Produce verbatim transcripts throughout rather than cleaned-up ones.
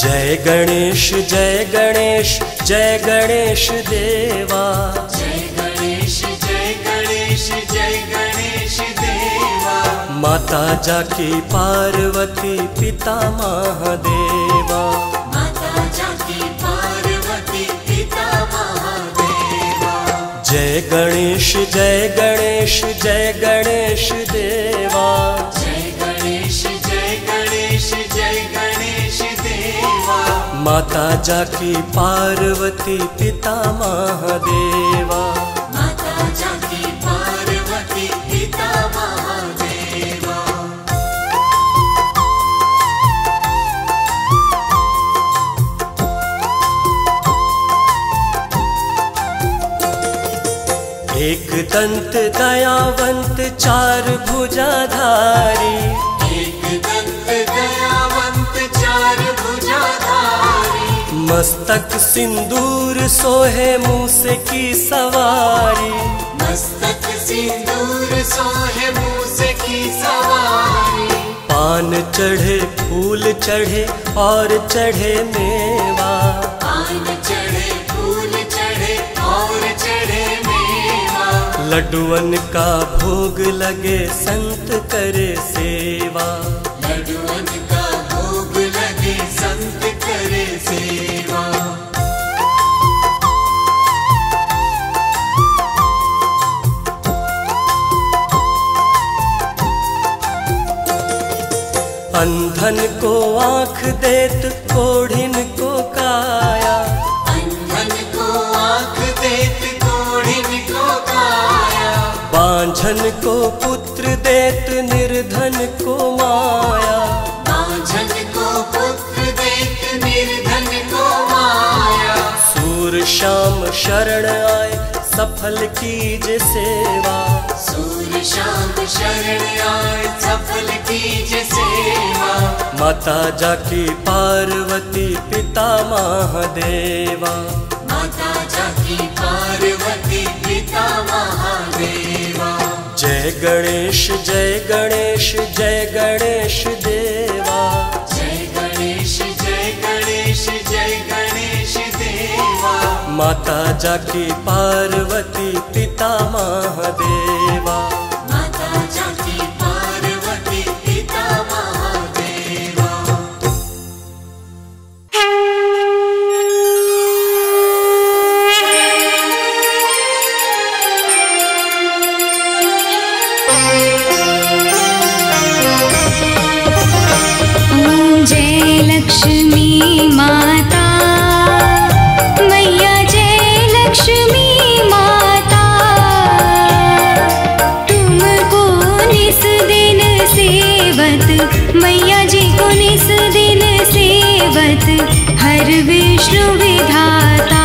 जय गणेश जय गणेश जय गणेश देवा। जय गणेश जय गणेश जय गणेश देवा। माता जाकी पार्वती पिता महादेवा। माता जाकी पार्वती पिता महादेवा। जय गणेश जय गणेश जय गणेश देवा। जय गणेश जय गणेश जय गणेश देवा। माता जाकी पार्वती पिता महादेवा। माता जाकी पार्वती पिता महादेवा। एक दंत दयावंत चार भुजाधारी। एक दंत दयावंत चार भुजाधारी। मस्तक सिंदूर सोहे मूसे की सवारी। मस्तक सिंदूर सोहे मूसे की सवारी। पान चढ़े फूल चढ़े और चढ़े मेवा। पान चढ़े फूल चढ़े और चढ़े मेवा। लड्डुअन का भोग लगे संत करे सेवा। लड्डुअन का भोग लगे संत करे सेवा। अंधन को आँख देत कोढ़िन को काया। अंधन को आँख देत कोढ़िन को काया। बांझन को पुत्र देत निर्धन को माया। बांझन को पुत्र देत निर्धन को माया। सूर श्याम शरण आए सफल कीज सेवा। सूर श्याम शरण आए सफल कीज सेवा। माता जाकी पार्वती पिता महादेवा। माता जाकी पार्वती पिता महादेवा। जय गणेश जय गणेश जय गणेश देवा। जय गणेश जय गणेश जय गणेश देवा। माता जाकी पार्वती पिता महादेवा। माता जाकी पार्वती पिता महादेवा। जय लक्ष्मी माता मैया। जय लक्ष्मी माता तुमको निस दिन सेवत। मैया जी को निस दिन सेवत हर विष्णु विधाता।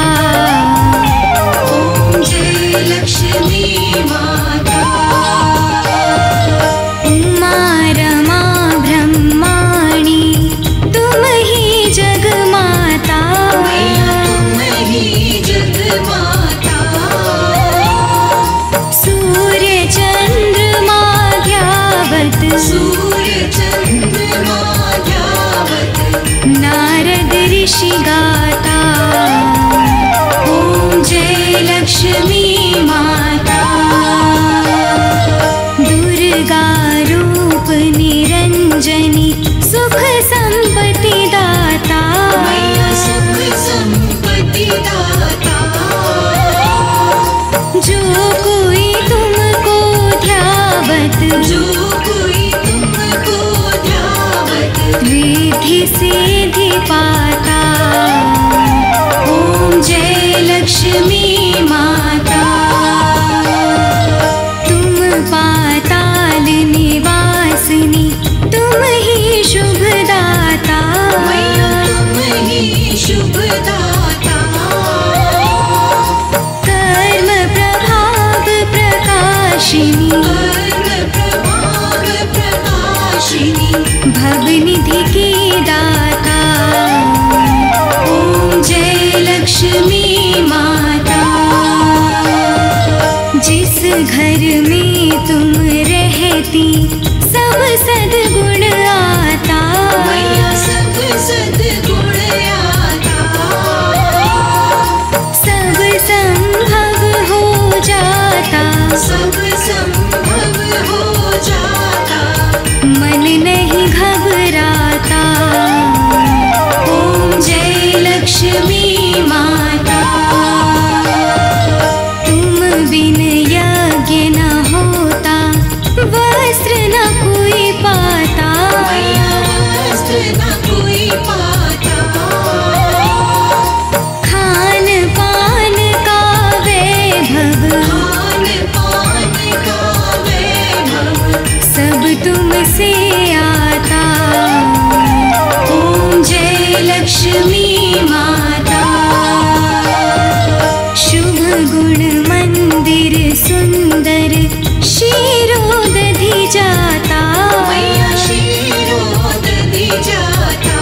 ओम जय लक्ष्मी माता। उमा रमा ब्रह्माणी तुम ही जगमाता। मैया तुम ही जगमाता। सूर्य चंद्रमा ध्यावत। सूर्य चंद्रमा ध्यावत। नारद ऋषि गाता। ओम जय लक्ष्मी माता। दुर्गा रूप निरंजनी सुख संपत्ति दाता। मैया सुख संपत्ति दाता। जो कोई तुमको ध्यावत। जो कोई तुमको ध्यावत। रिद्धि सिद्धि पाता। ओम जय लक्ष्मी माता। तुम पाताल निवासिनी तुम ही शुभ दाता। मैया तुम ही शुभ दाता। कर्म प्रभाव प्रकाशिनी। कर्म प्रभाव प्रकाशिनी। भवनिधि की दाता। ओम जय लक्ष्मी माता। जिस घर में तुम रहती सब सद्गुण आता। मैया सब सद्गुण न कोई पाता। खान पान का वैभव, खान पान का वैभव सब तुमसे आता। ओम जय लक्ष्मी माता। शुभ गुण मंदिर सुंदर क्षीरोदधि जाता। मैया क्षीरोदधि जाता।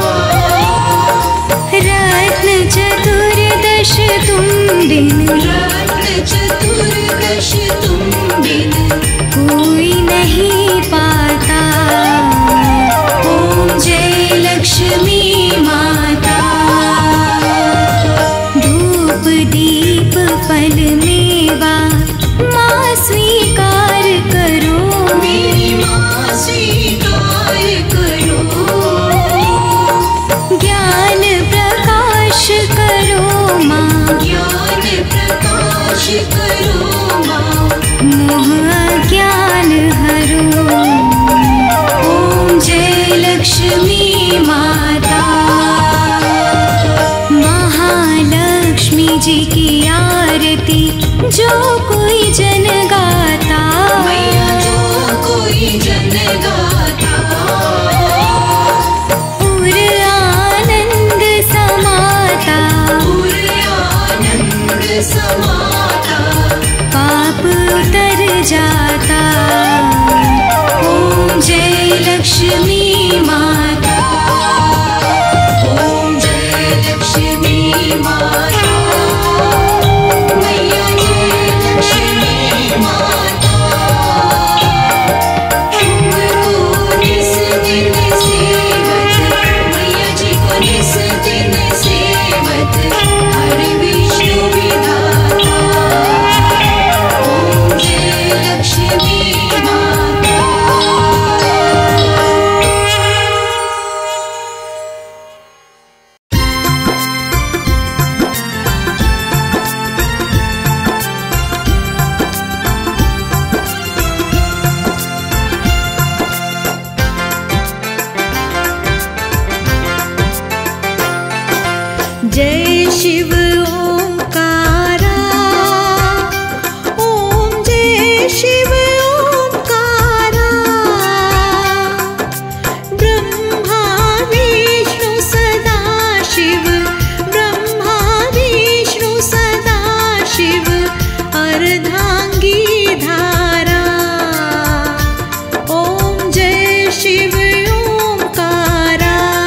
रत्न चतुर्दश तुम बिन, रत्न चतुर्दश तुम बिन कोई नहीं पाता। ओम जय लक्ष्मी माता। धूप दीप फल मेवा माँ स्वीकार करो। मेरी माँ स्वीकार करो। ज्ञान प्रकाश करो माँ, ज्ञान प्रकाश करो माँ। मोह अज्ञान हरो। ओम जय लक्ष्मी माता। महालक्ष्मी जी की आरती जो कोई जन गाता। मैया जो कोई जन गाता। पूर आनंद समाता। पूर आनंद समाता। पाप उतर जाता। ओम जय लक्ष्मी माता। ओम जय लक्ष्मी माता। मैया जय लक्ष्मी माता। तुमको निस दिन सेवत, मैया जी को निस दिन सेवत, हर विष्णु विधाता। ओम जय लक्ष्मी माता। जय शिव ओंकारा। ओम जय शिव ओंकारा। ब्रह्मा विष्णु सदा शिव, ब्रह्मा विष्णु सदा शिव, अर्धांगी धारा। ओम जय शिव ओंकारा।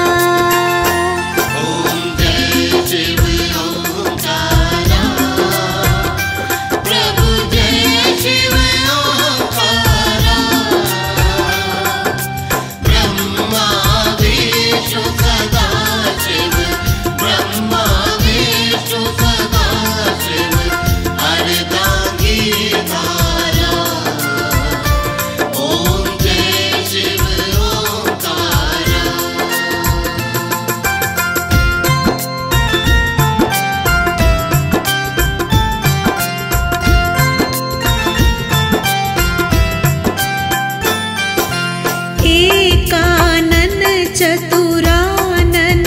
एकानन चतुरानन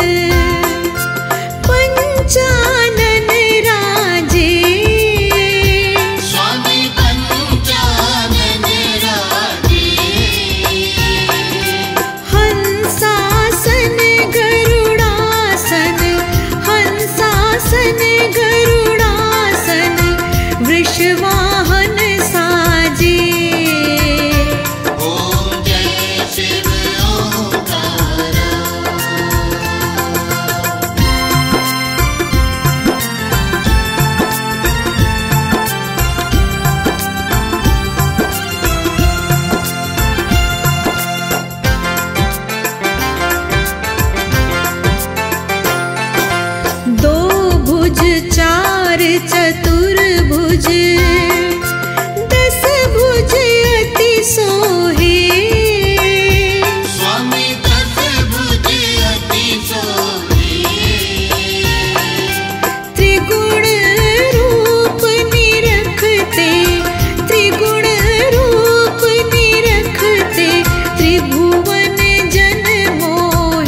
पंचानन राजे। स्वामी पंचानन राजे। हंसासन गरुडासन, हंसासन गरुडासन, वृषवाहन साजे। ओम जय शिव ओंकारा। दो भुज चार चतुर्भुज, दस भुज अति सोहे। स्वामी दस भुज अति सोहे। त्रिगुण रूप निरखते, त्रिगुण रूप निरखते, त्रिभुवन जन मोहे।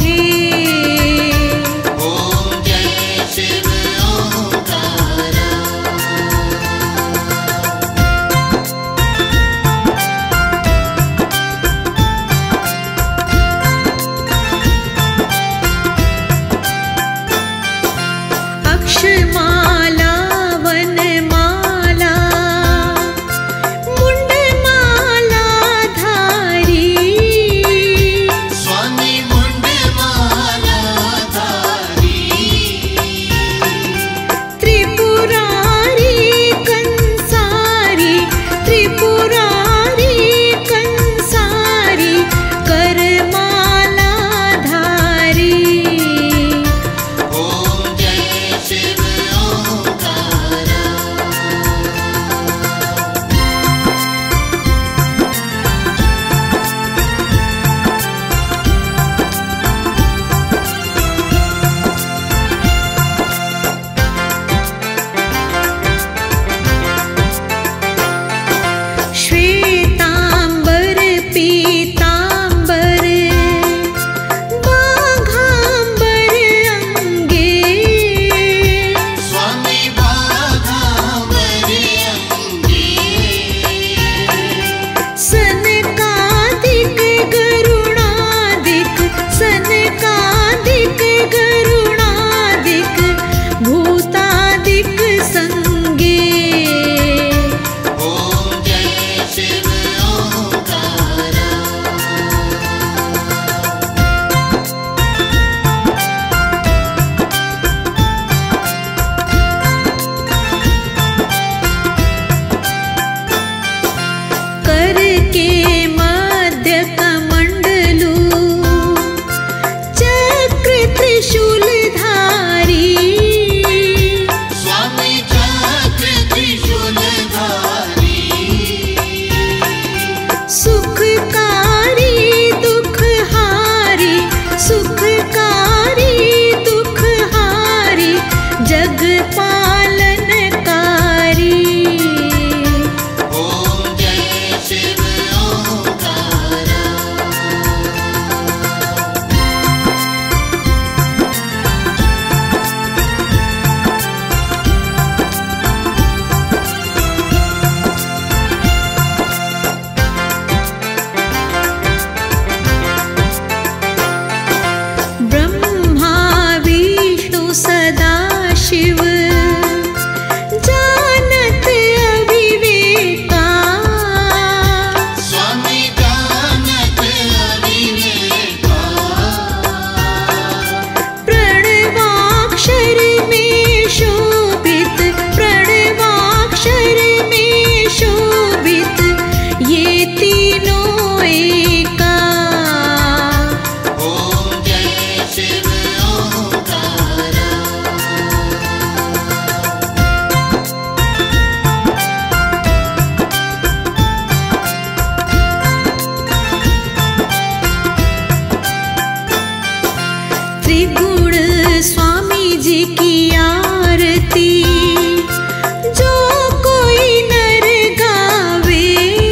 त्रिगुण स्वामी जी की आरती जो कोई नर गावे,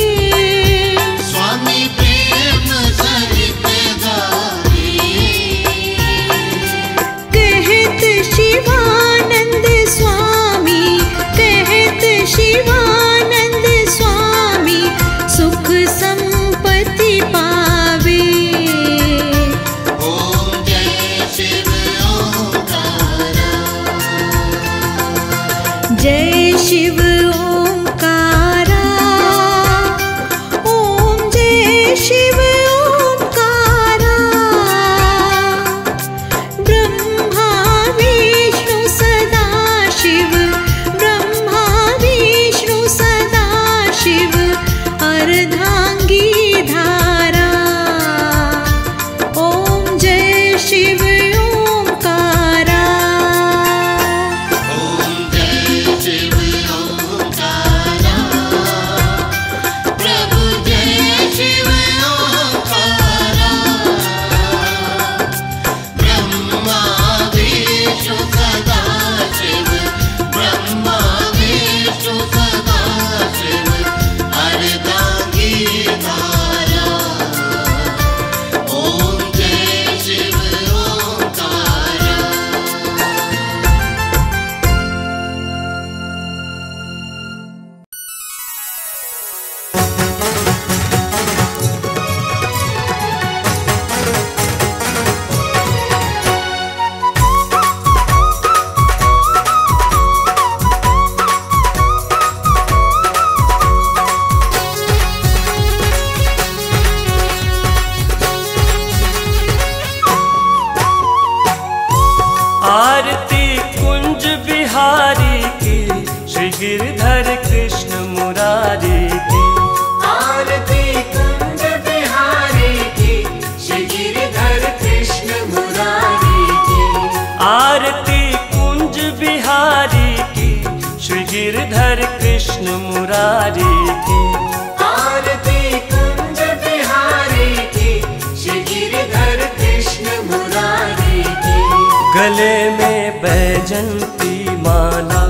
स्वामी प्रेम सहित गावे। कहत शिवानंद स्वामी, कहत शिवानंद स्वामी सुख संपत्ति पावे। ओम जय शिव ओंकारा, जय शिव ओंकारा, ओम जय शिव ओंकारा। ब्रह्मा विष्णु सदा शिव, ब्रह्मा विष्णु सदा शिव अर्धांगी धारा। ओम जय शिव ओंकारा। ओम जय शिव ओंकारा, प्रभु जय शिव ओंकारा। ब्रह्मा विष्णु सदा शिव, ब्रह्मा विष्णु सदा शिव अर्धांगी धारा। ओम जय शिव ओंकारा। आरती कुंज बिहारी की, श्री गिरधर कृष्ण मुरारी की। आरती कुंज बिहारी की, श्री गिरधर कृष्ण मुरारी की। आरती कुंज बिहारी की, श्री गिरधर कृष्ण मुरारी की। आरती कुंज बिहारी की, श्री गिरधर कृष्ण मुरारी की। गले में बैजंती माला,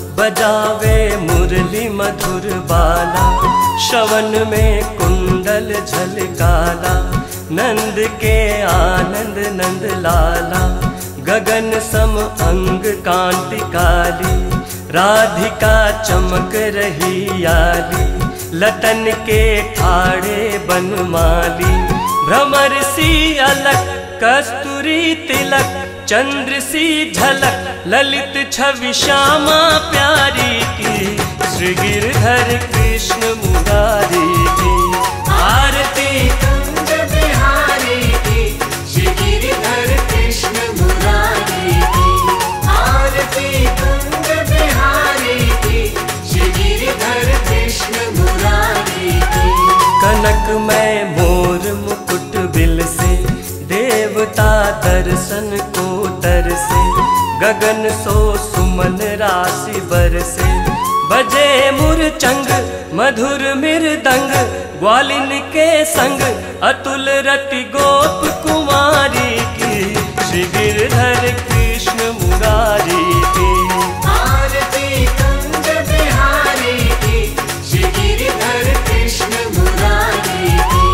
बजावे मुरली मधुर बाला। श्रवण में कुंडल झलकाला, नंद के आनंद नंद लाला। गगन सम अंग कांति काली, राधिका चमक रही आली। लतन के ठाड़े बनमाली, भ्रमर सी अलक कस्तूरी तिलक। चंद्र सी झलक ललित छवि श्यामा प्यारी की, श्री गिरधर कृष्ण मुरारी की। आरती कुंज बिहारी की, श्री गिरधर कृष्ण मुरारी की। आरती कुंज बिहारी की, श्री गिरधर कृष्ण मुरारी की। कनक में मोर मुकुट बिल से, देवता दर्शन को तरसे। गगन सो सुमन राशि बरसे, बजे मुरचंग मधुर मृदंग। ग्वालिन के संग अतुल रति गोप कुमारी की, श्री गिरधर कृष्ण मुरारी की। आरती कुंज बिहारी की, श्री गिरधर कृष्ण मुरारी की।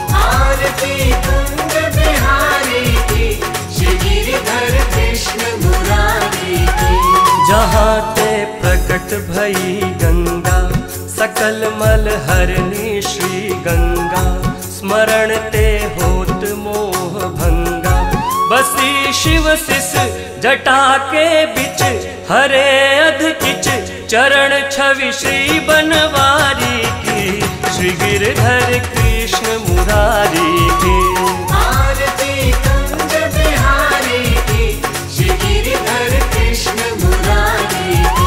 आरती कुंज बिहारी की, श्री गिरधर कृष्ण मुरारी की। जहाँ ते प्रकट भई गंगा, सकल मल हरणी श्री गंगा। स्मरण ते होत मोह भंगा, बसी शिव शिष जटा के बिच। हरे अध किच चरण छवि श्री बनवारी की, श्री गिरधर कृष्ण मुरारी की। आरती कुंज बिहारी की, श्री गिरधर कृष्ण मुरारी की।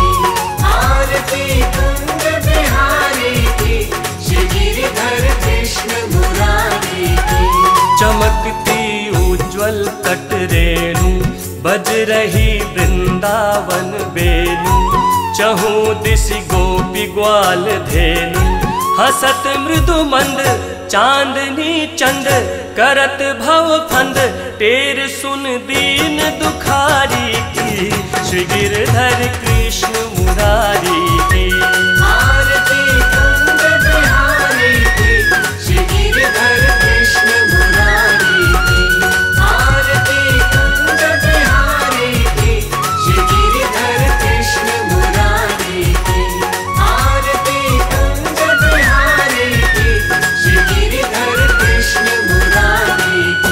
आरती कुंज बिहारी की, श्री गिरधर कृष्ण मुरारी की। चमकती उज्ज्वल तट रेणु, बज रही वृंदावन बेलू। चहु दिशि गोपी ग्वाल धेनु, हसत मृदु मंद चांदनी चंद। करत भव फंद टेर सुन दीन दुखारी की, श्री गिरधर कृष्ण मुरारी की। आरती कुंज बिहारी की, श्री गिरधर कृष्ण मुरारी की। आरती कुंज बिहारी की, श्री गिरधर कृष्ण मुरारी की। आरती कुंज बिहारी की, श्री गिरधर कृष्ण मुरारी की।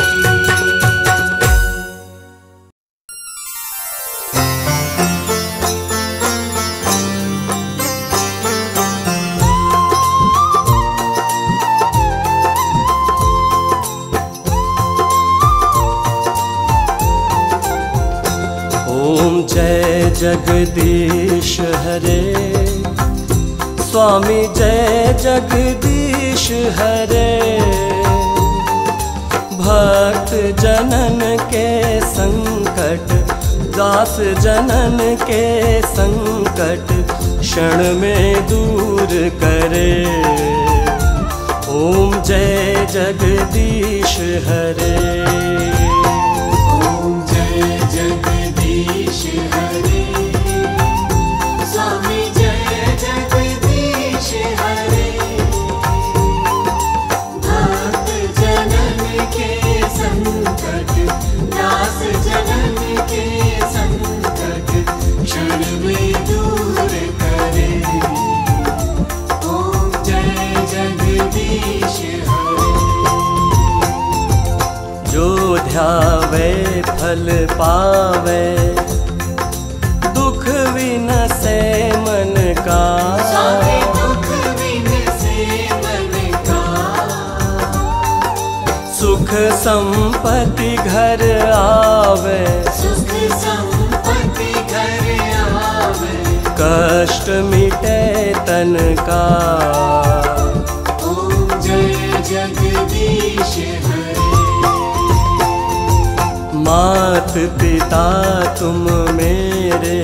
ओम जय जगदीश हरे, स्वामी जय जगदीश हरे। भक्त जनन के संकट, दास जनन के संकट क्षण में दूर करे। ओम जय जगदीश हरे। ओम जय जगदीश हरे, स्वामी जय जगदीश हरे। भक्त जनन के संकट, दास जनन के संकट क्षण में दूर करे। ओम जय जगदीश हरे। जो ध्यावे फल पावे, दुख विनसे मन का। स्वामी दुख विनसे मन का। सुख संपत्ति घर आवे, सुख संपत्ति घर आवे। कष्ट मिटे तन का। ओम जय जगदीश हरे। मात पिता तुम मेरे,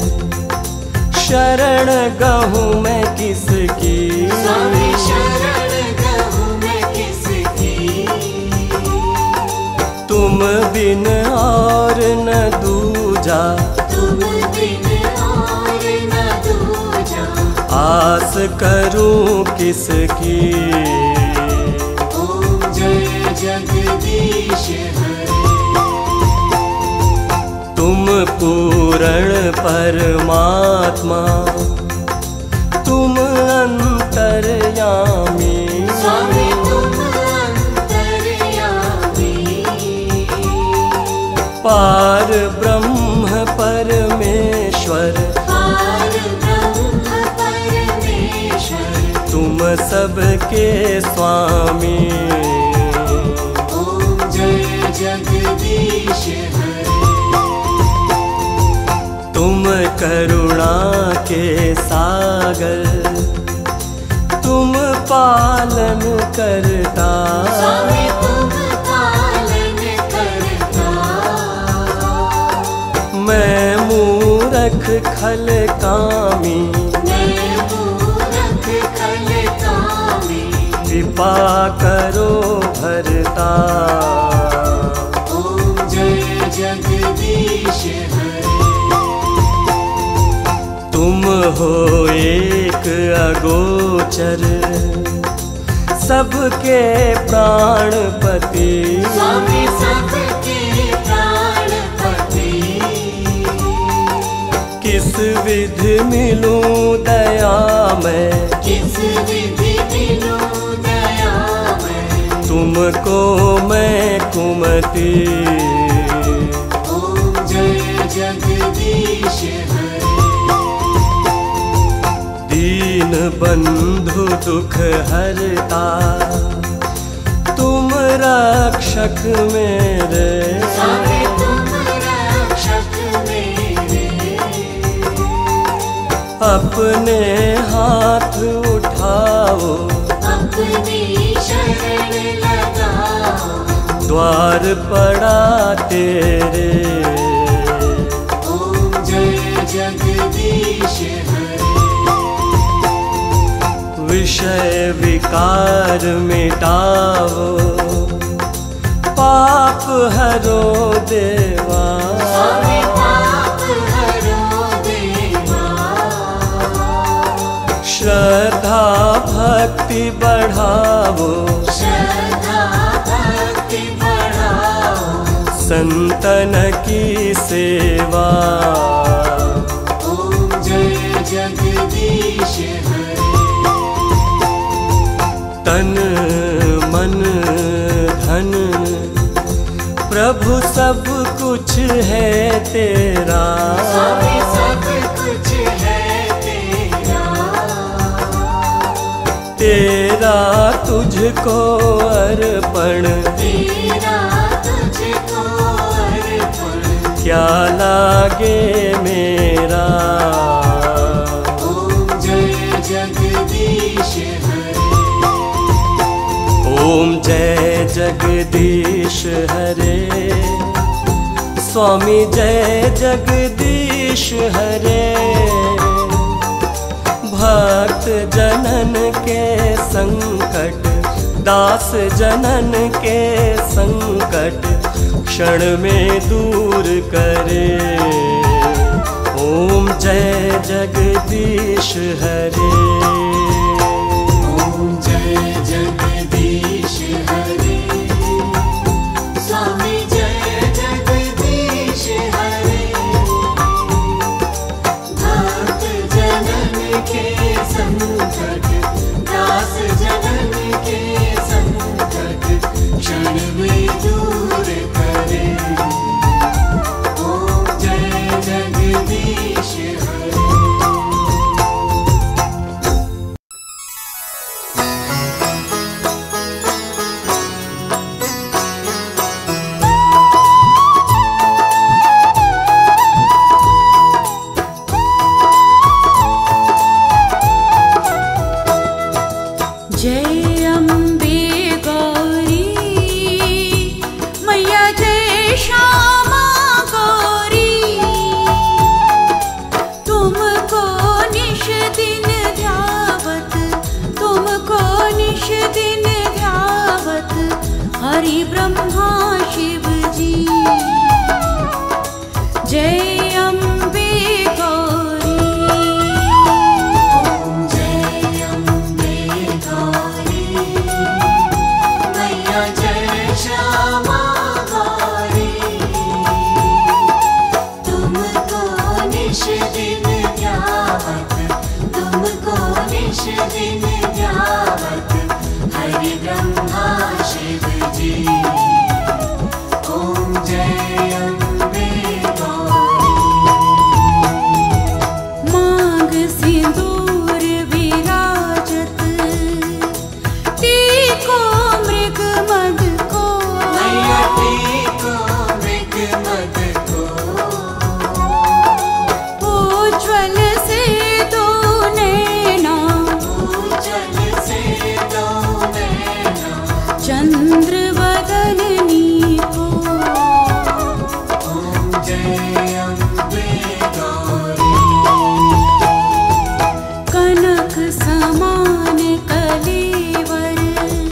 शरण गहूँ मैं किसकी। स्वामी शरण गहूँ मैं किसकी। तुम बिन और न दूजा, तुम बिन और न दूजा। आस करूं किसकी। ओम जय जगदीश हरे। तुम पूर्ण परमात्मा, तुम अंतर्यामी। स्वामी तुम अंतर्यामी। पार ब्रह्म परमेश्वर, पार ब्रह्म परमेश्वर। तुम सबके स्वामी। ओम जय जगदीश हरे। तुम करुणा के सागर, तुम पालन करता। स्वामी तुम पालन करता। मैं मूरख खल कामी, मैं मूरख खल कामी। कृपा करो भरता। ओम जय जगदीश हरे। तुम हो एक अगोचर, सबके प्राणपति। स्वामी सबके प्राणपति। किस विधि मिलूं दया मैं, किस विधि मिलूं दया मैं। तुमको मैं कुमति। ओम जय जगदीश हरे। दीन बंधु दुख हरता, तुम रक्षक मेरे। स्वामी तुम रक्षक मेरे। अपने हाथ उठाओ, अपनी शरण लगाओ। द्वार पड़ा तेरे। ओम जय जगदीश हरे। विषय विकार मिटाओ, पाप हरो देवा। स्वामी पाप हरो देवा। श्रद्धा भक्ति बढ़ावो, श्रद्धा भक्ति बढ़ाओ। संतन की सेवा। ओम जय जगदीश हरे। तन मन धन प्रभु सब कुछ है तेरा। स्वामी सब कुछ है तेरा। तेरा तुझको अर्पण, तेरा तुझको अर्पण। क्या लागे मेरा। ओम जय जगदीश हरे। ओम जय जगदीश हरे। स्वामी जय जगदीश हरे। भक्त जनन के संकट, दास जनन के संकट क्षण में दूर करे। ओम जय जगदीश हरे। ओम जय जगदीश हरे। स्वामी जय जगदीश हरे। भक्त जनन के संकट, दास जनन के संकट क्षण में दूर करे। ओम जय जगदीश हरे। जय अम्बे गौरी मैया, जय श्यामा गौरी। तुमको निश दिन ध्यावत, तुमको निश दिन ध्यावत हरि ब्रह्मा शिव जी। जय अम्बे गौरी। ओम जय अम्बे गौरी मैया, जय श्यामा गौरी। तुमको निश दिन ध्यावत, तुमको निश दिन ध्यावत हरि ब्रह्मा शिव जी। ओम जय अम्बे गौरी। मांग सिंदूर विराजत, टीको मृग मद को। मैया टीको मृग मद को। उज्ज्वल से दो नैना, उज्ज्वल से दो नैना। चंद्र वदनी को। ओम जय अम्बे गौरी। कनक समान कलेवर,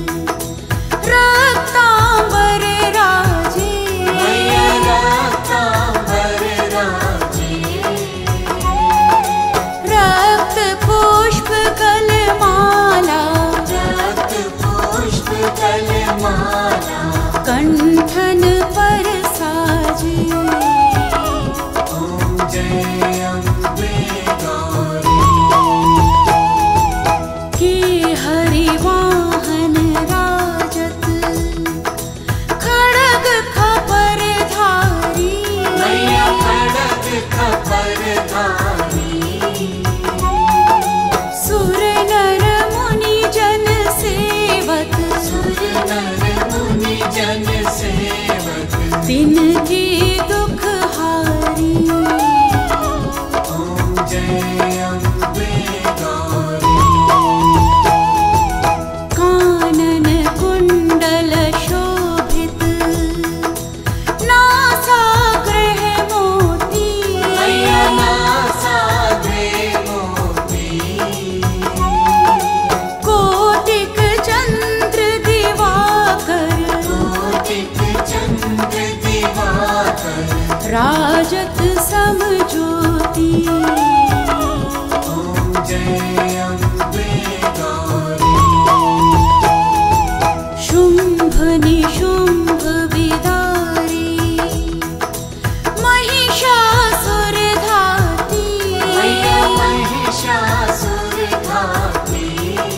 रक्तांबर राजे। मैया रक्तांबर राजे। रक्त पुष्प कलमाला, रक्त पुष्प कलमाला। कंठन पर साजे। ओम जय अम्बे गौरी। के हरि वाहन राजत, खड़ग खपर धारी। मैया खड़ग खपर धारी। सुर नर मुनि जन सेवक, सुर नर मुनि जन सेवक। तिनके दुख हारी। ओम जय अम्बे गौरी। कानन कुंडल शोभित, नासाग्रह मोती। मैया नासाग्रे मोती। कोटिक चंद्र दिवाकर, कोटिक चंद्र दिवाकर। राजत समज्योति ॐ जय अम्बे गौरी शुंभ निशुंभ विदारी महिषासुर धाती मैया महिषासुर घाती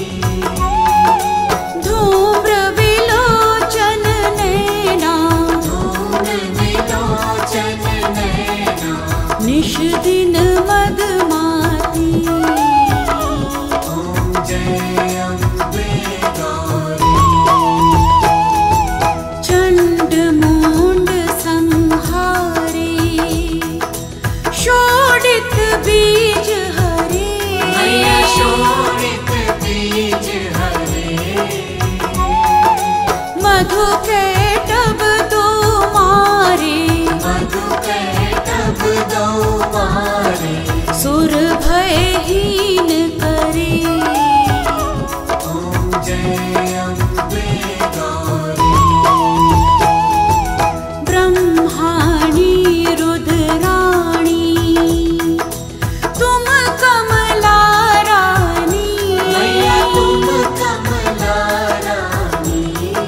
धूम्र विलोचन नैना धूम्र विलोचन नैना निश दिन मदमाती ॐ जय अम्बे गौरी चंड मूंड संहारे शोडित बीज हरे मैया शोभित बीज हरे मधु कैटभ दो मारे मधु कैटभ दो मारे सुर भयहीन करे ॐ जय अम्बे गौरी ब्रह्माणी रुद्राणी तुम कमला रानी मैया तुम कमला रानी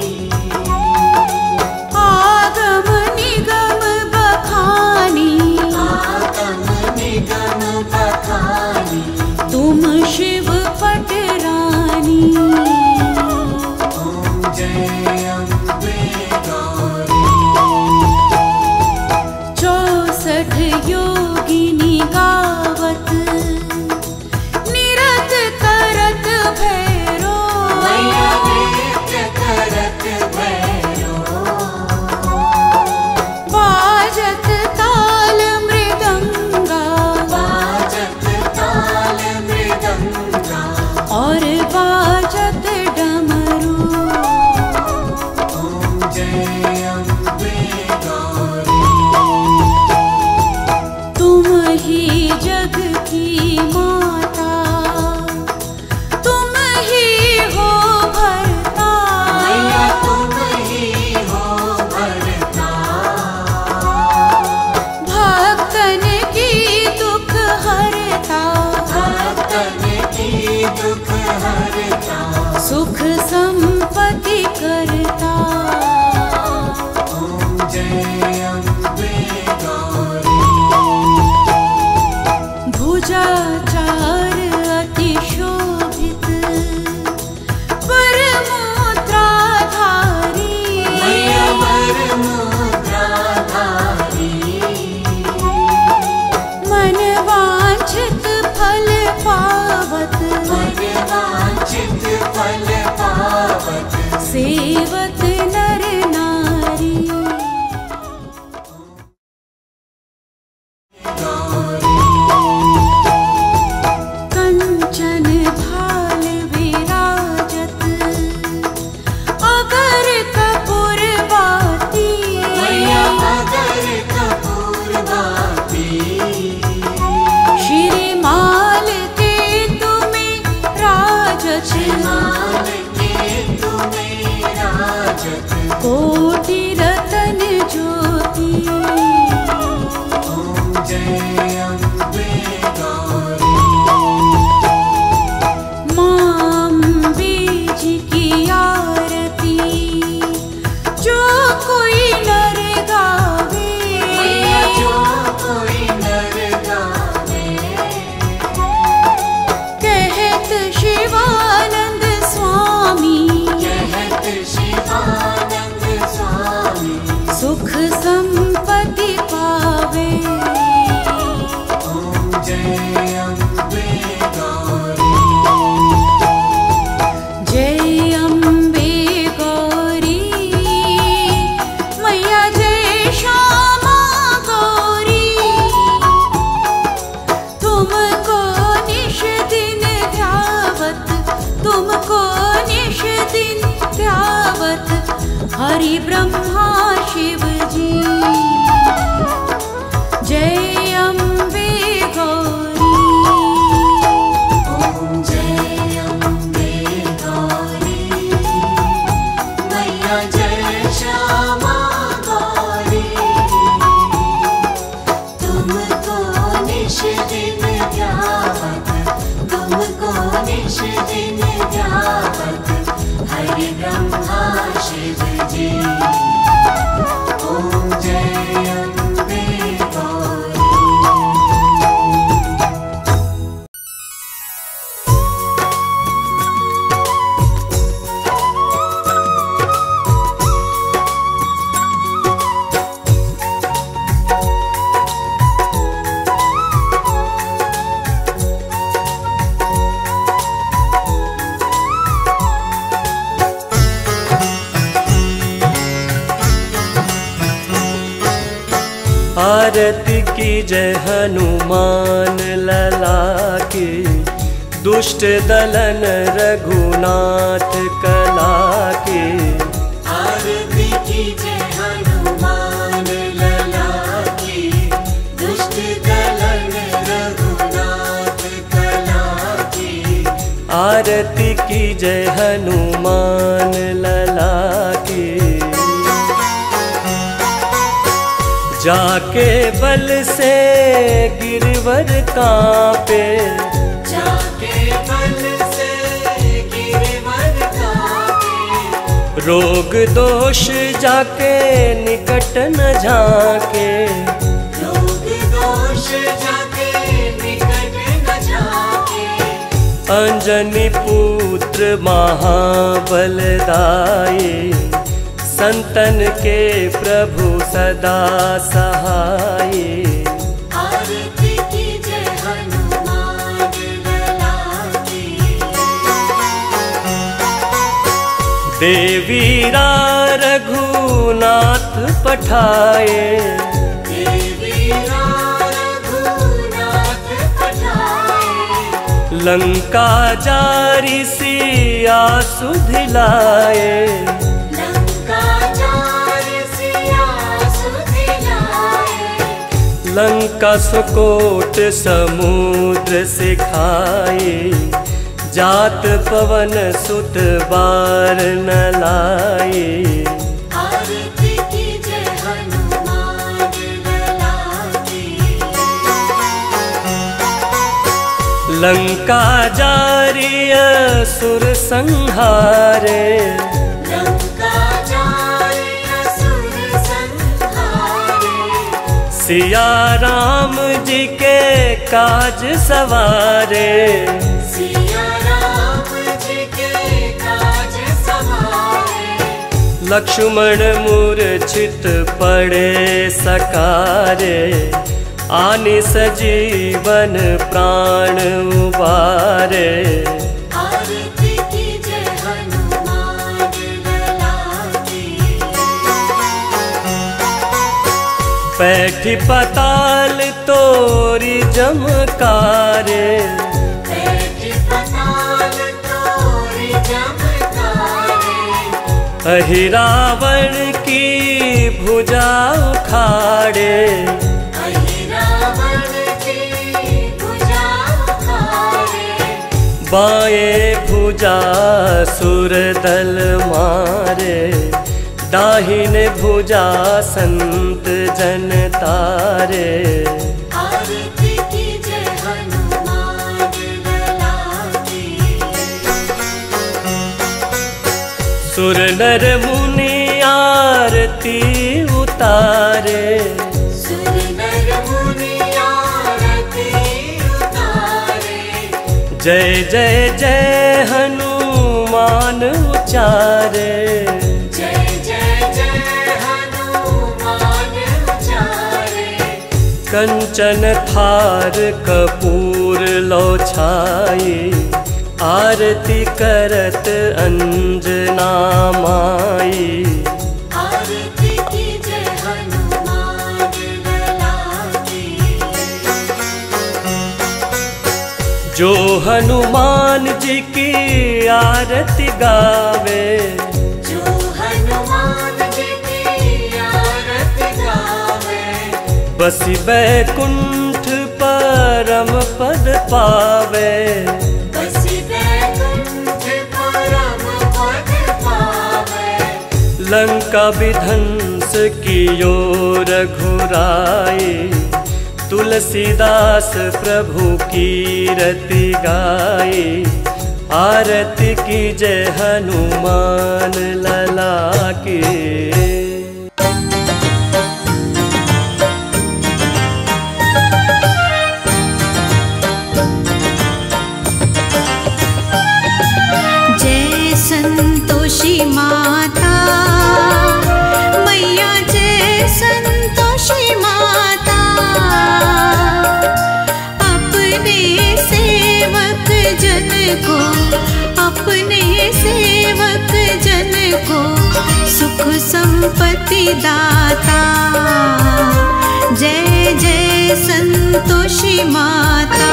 आगम निगम बखानी आगम निगम बखानी तुम शिव पटरानी ॐ जय अम्बे गौरी चौसठ योगिनी गावत निरत करत भैरो मैया नृत्य करत भैरो बाजत ताल मृदंगा बाजत ताल मृदंगा और बाजत डमरू ॐ जय अम्बे गौरी तुम ही जग की माता तुम ही हो भरता मैया तुम ही हो भरता भक्तन की दुख हरता भक्तन की दुख हरता सुख संपत्ति करता ॐ जय अम्बे गौरी भुजाचार अति शोभित परमोत्राधारी मैया वर मुद्राधारी मन वांछित फल पावत मन वांछित फल पावत सेवक आरती की जय हनुमान लला की, दुष्ट दलन रघुनाथ कला की। आरती की जय हनुमान लला की, दुष्ट दलन रघुनाथ कला की। आरती की जय हनुमान लला की। जाके बल से गिरवर कांपे, जाके बल से गिरवर कांपे। रोग दोष जाके निकट न झाके, रोग दोष जाके निकट न झाके। अंजनी पुत्र महाबलदाई, संतन के प्रभु सदा सहाय। आरती की जय हनुमान लला की। देवीरा रघुनाथ पठाए, देवीरा रघुनाथ पठाए। लंका जारी सिया सुधिलाए, लंका सुकोट समुद्र सिखाए। जात पवन सुत बार न लाए। आरती की जय हनुमान लला की। लंका जारी असुर संहारे, लंका जारी असुर संहारे। सिया राम जी के काज सवारे, सिया राम जी के काज सवारे। लक्ष्मण मूर्छित पड़े सकारे। आनि सजीवन प्राण उबारे। आरती की जय हनुमान लला की। पैठी पताल तोरी जमकारे, पैठी पताल तोरी जमकारे। अहि रावण की भुजा उखाड़े, अहि रावण की भुजा उखाड़े। बाएं भुजा सुर दल मारे। दाहिने भुजा संत जन तारे। आरती की जय हनुमान लला की। सुर नर मुनि आरती उतारे, सुर नर मुनि आरती उतारे। जय जय जय हनुमान उचारे। जय जय जय हनुमान उचारे। कंचन थार कपूर लो छाई। आरती करत अंजना माई। आरती की जय हनुमान लला की। जो हनुमान जी की आरती गावे, जो हनुमान जी की आरती गावे। बसी बैकुंठ परम पद पावे। बसी बैकुंठ परम पद पावे। लंका विध्वंस कियो रघुराई। तुलसीदास प्रभु कीरति गाई। आरती की जय हनुमान लला की। जय संतोषी माता मैया, जय संतोषी माता। अपने सेवक जन को, अपने सेवक जन को सुख संपत्ति दाता। जय माता।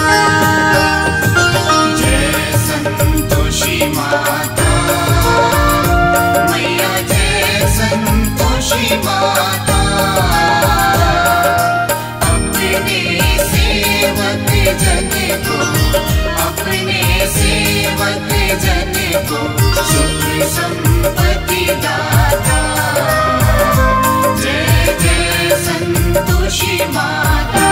जय संतोषी माता मैया, जय संतोषी माता। अपने सेवक जन को, अपने सेवक जन को सुख संपत्ति दाता। जय जय संतोषी माता।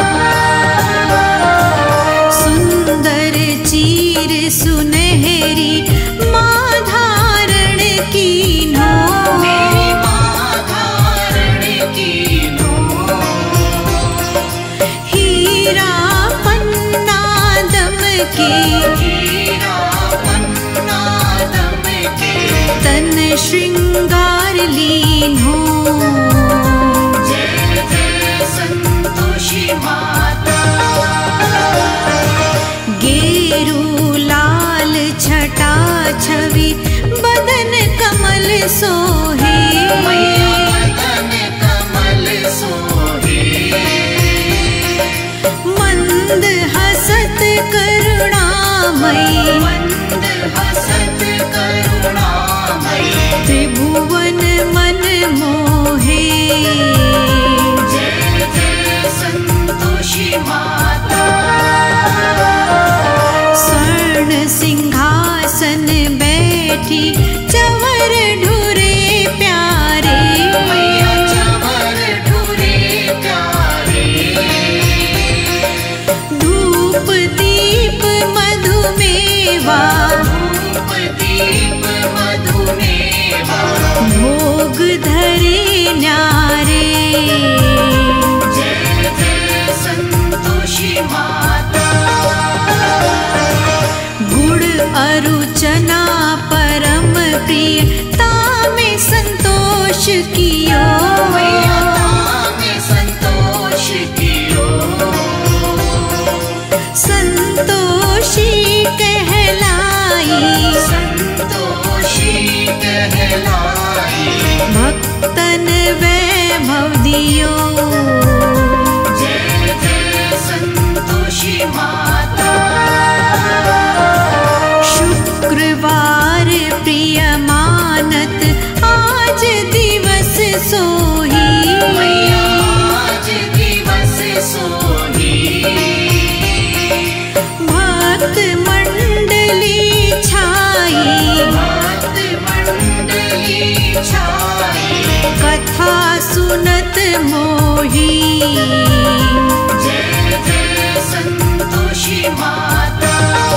सुंदर चीर सुनहरी माँ धारण कीन्हो, मेरी माँ धारण कीन्हो। हीरा पन्ना दमके, हीरा पन्ना दमके, तन श्रृंगार लीन्हो। जय जय संतोषी माता। गेरू लाल छटा छवि बदन कमल सोहे, मैया बदन कमल सोहे। मंद हसत करुणामयी, मंद हसत करुणामयी, त्रिभुवन मन मोहे। जय जय संतोषी माता। स्वर्ण सिंहासन बैठी चवर ढुरे प्यारे, मैया चवर ढुरे प्यारे। धूप दीप मधुमेवा, धूप दीप मधुमेवा, भोग धरे न्यारे। जय जय संतोषी माता। गुण अरुचना परम प्रिय तामे संतोष कियो, मैया तामे संतोष कियो। संतोषी कहलाई, संतोषी कहलाई, भक्तन वैभव दियो। जय जय संतोषी माता। शुक्रवार प्रिय मानत आज दिवस सोही, मैया आज दिवस सोही। भक्त मंडली छाई, भक्त मंडली छाई, कथा सुनत मोही। जय जय संतोषी माता।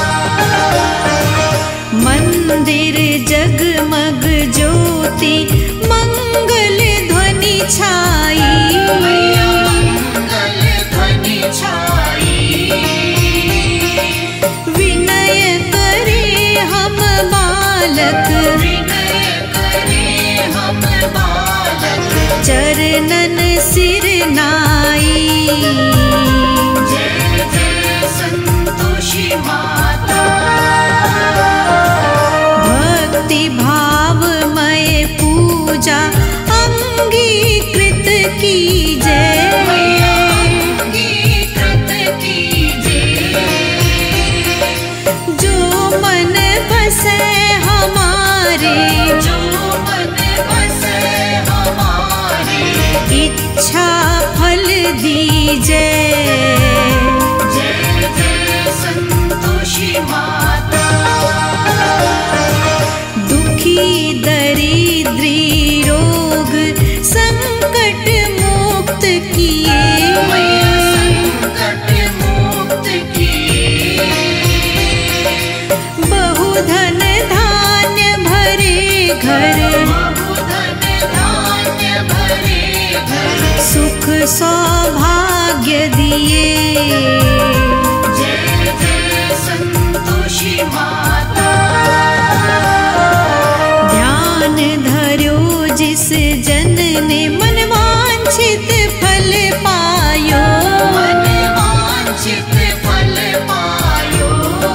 मंदिर जगमग ज्योति मंगल ध्वनि छाई, मैया मंगल ध्वनि छाई। विनय करे हम बालक, विनय करे हम बालक, चरणन सिर नाई। जय जय संतोषी माता। भक्ति भावमय पूजा अंगीकृत कीजय, मैया अंगीकृत कीजिए। जो मन बसे हमारे, जो मन बसे हमारे, इच्छा फल दीजय। जय जय संतोषी माता। दुखी दरिद्री रोग संकट मुक्त किए, मैया संकट मुक्त किए। बहुधन धान्य भरे घर, बहुधन धान्य भरे घर, सुख सौभाग्य दिए। जय जय संतोषी माता। ध्यान धर्यो जिस जन ने मन वांछित फल पायो, मन वांछित फल पायो।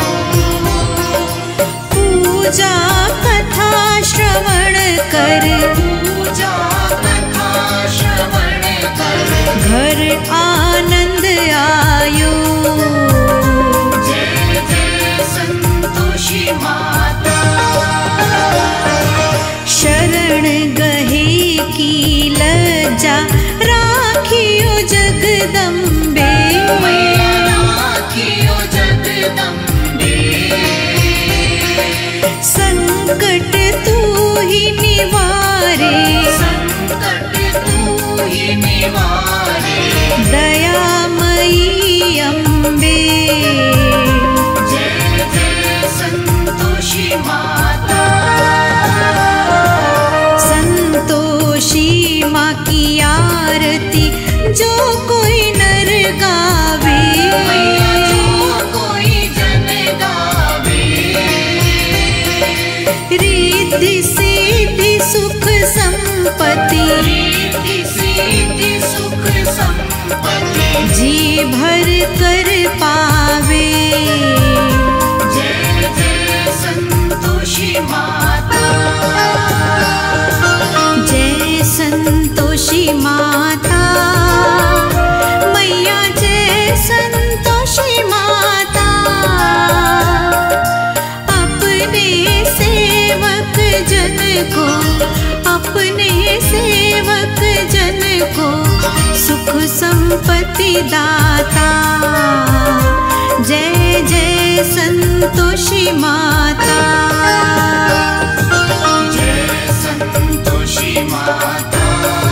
पूजा कथा श्रवण कर, पूजा कथा श्रवण कर, घर आनंद आयो। निवारे दयामयी अम्बे जय जय संतोषी माता संतोषी माँ की आरती जो कोई नर गावे मैया जो कोई जन गावे रिद्धि सिद्धि सुख संपत्ति रिद्धि सिद्धि सुख संपत्ति जी भर कर पावे जय जय संतोषी माता जय संतोषी माता मैया जय संतोषी माता अपने सेवक जन को अपने सेवक जन को सुख संपत्ति दाता जय जय संतोषी माता जय संतोषी माता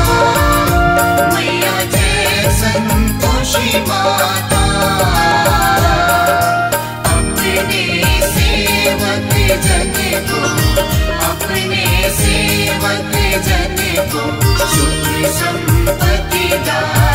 मैया जय संतोषी माता अपने सेवक जन को अपने सेवक जन को सुख संपत्ति दाता